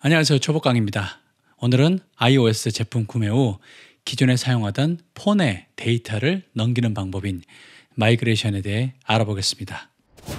안녕하세요. 초보강입니다. 오늘은 iOS 제품 구매 후 기존에 사용하던 폰의 데이터를 넘기는 방법인 마이그레이션에 대해 알아보겠습니다.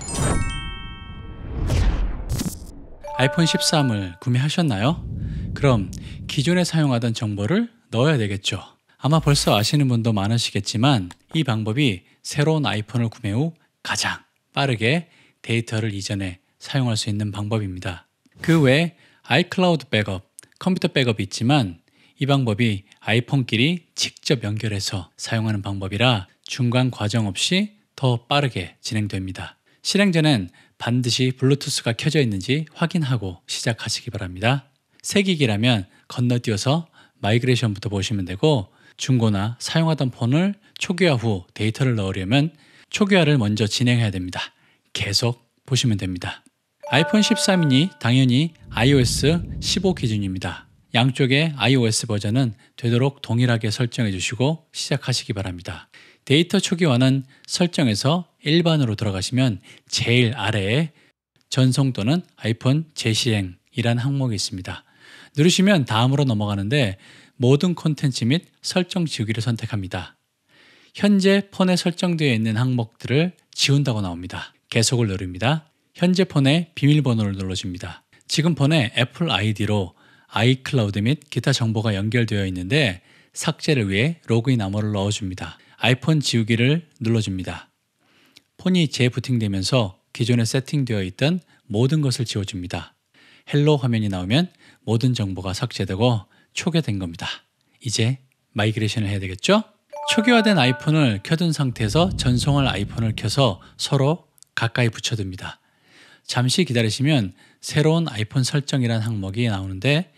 아이폰 13을 구매하셨나요? 그럼 기존에 사용하던 정보를 넣어야 되겠죠. 아마 벌써 아시는 분도 많으시겠지만 이 방법이 새로운 아이폰을 구매 후 가장 빠르게 데이터를 이전에 사용할 수 있는 방법입니다. 그 외에 아이클라우드 백업, 컴퓨터 백업이 있지만 이 방법이 아이폰끼리 직접 연결해서 사용하는 방법이라 중간 과정 없이 더 빠르게 진행됩니다. 실행 전엔 반드시 블루투스가 켜져 있는지 확인하고 시작하시기 바랍니다. 새 기기라면 건너뛰어서 마이그레이션부터 보시면 되고, 중고나 사용하던 폰을 초기화 후 데이터를 넣으려면 초기화를 먼저 진행해야 됩니다. 계속 보시면 됩니다. 아이폰 13이니 당연히 iOS 15 기준입니다. 양쪽의 iOS 버전은 되도록 동일하게 설정해 주시고 시작하시기 바랍니다. 데이터 초기화는 설정에서 일반으로 들어가시면 제일 아래에 전송 또는 아이폰 재실행이라는 항목이 있습니다. 누르시면 다음으로 넘어가는데 모든 콘텐츠 및 설정 지우기를 선택합니다. 현재 폰에 설정되어 있는 항목들을 지운다고 나옵니다. 계속을 누릅니다. 현재 폰의 비밀번호를 눌러줍니다. 지금 폰에 애플 아이디로 아이클라우드 및 기타 정보가 연결되어 있는데 삭제를 위해 로그인 암호를 넣어줍니다. 아이폰 지우기를 눌러줍니다. 폰이 재부팅되면서 기존에 세팅되어 있던 모든 것을 지워줍니다. 헬로 화면이 나오면 모든 정보가 삭제되고 초기화된 겁니다. 이제 마이그레이션을 해야 되겠죠? 초기화된 아이폰을 켜둔 상태에서 전송할 아이폰을 켜서 서로 가까이 붙여둡니다. 잠시 기다리시면 새로운 아이폰 설정이라는 항목이 나오는데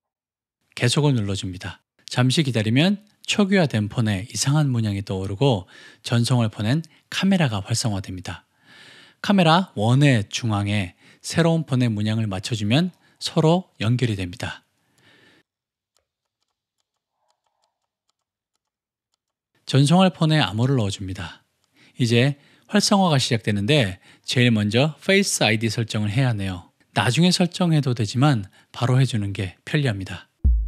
계속을 눌러줍니다. 잠시 기다리면 초기화된 폰에 이상한 문양이 떠오르고 전송할 폰엔 카메라가 활성화됩니다. 카메라 원의 중앙에 새로운 폰의 문양을 맞춰주면 서로 연결이 됩니다. 전송할 폰에 암호를 넣어줍니다. 이제 활성화가 시작되는데 제일 먼저 페이스 아이디 설정을 해야 하네요. 나중에 설정해도 되지만 바로 해주는 게 편리합니다.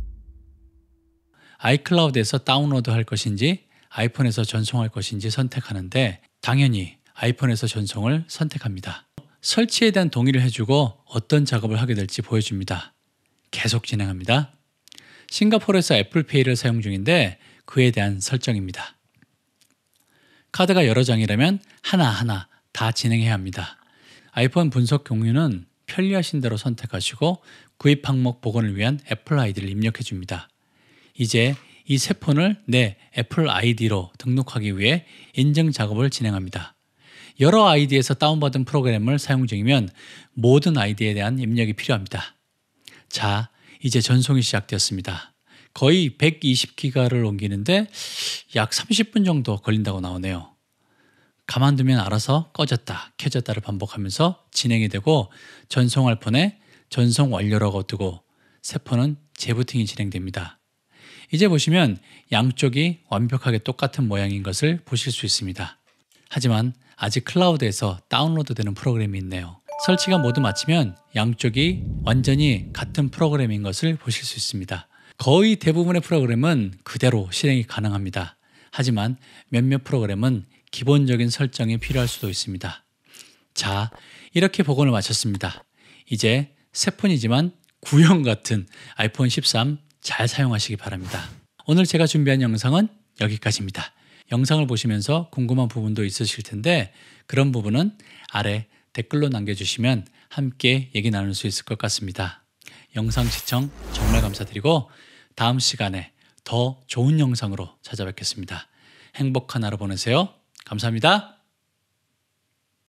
아이클라우드에서 다운로드 할 것인지 아이폰에서 전송할 것인지 선택하는데 당연히 아이폰에서 전송을 선택합니다. 설치에 대한 동의를 해주고 어떤 작업을 하게 될지 보여줍니다. 계속 진행합니다. 싱가포르에서 애플페이를 사용 중인데 그에 대한 설정입니다. 카드가 여러 장이라면 하나하나 다 진행해야 합니다. 아이폰 분석 경로는 편리하신 대로 선택하시고 구입 항목 복원을 위한 애플 아이디를 입력해 줍니다. 이제 이 새 폰을 내 애플 아이디로 등록하기 위해 인증 작업을 진행합니다. 여러 아이디에서 다운받은 프로그램을 사용 중이면 모든 아이디에 대한 입력이 필요합니다. 자, 이제 전송이 시작되었습니다. 거의 120기가를 옮기는데 약 30분 정도 걸린다고 나오네요. 가만두면 알아서 꺼졌다 켜졌다를 반복하면서 진행이 되고 전송할 폰에 전송 완료라고 뜨고 새 폰은 재부팅이 진행됩니다. 이제 보시면 양쪽이 완벽하게 똑같은 모양인 것을 보실 수 있습니다. 하지만 아직 클라우드에서 다운로드되는 프로그램이 있네요. 설치가 모두 마치면 양쪽이 완전히 같은 프로그램인 것을 보실 수 있습니다. 거의 대부분의 프로그램은 그대로 실행이 가능합니다. 하지만 몇몇 프로그램은 기본적인 설정이 필요할 수도 있습니다. 자, 이렇게 복원을 마쳤습니다. 이제 새 폰이지만 구형 같은 아이폰 13 잘 사용하시기 바랍니다. 오늘 제가 준비한 영상은 여기까지입니다. 영상을 보시면서 궁금한 부분도 있으실 텐데 그런 부분은 아래 댓글로 남겨주시면 함께 얘기 나눌 수 있을 것 같습니다. 영상 시청 정말 감사드리고 다음 시간에 더 좋은 영상으로 찾아뵙겠습니다. 행복한 하루 보내세요. 감사합니다.